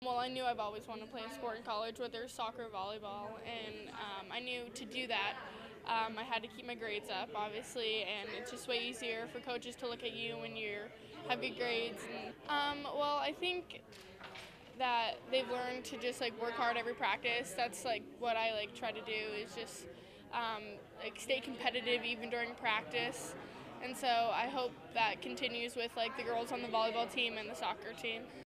Well, I knew I've always wanted to play a sport in college, whether it's soccer or volleyball, and I knew to do that I had to keep my grades up, obviously, and it's just way easier for coaches to look at you when you have good grades. And, well, I think that they've learned to just like work hard every practice. That's like what I like try to do is just like stay competitive even during practice. And so I hope that continues with like the girls on the volleyball team and the soccer team.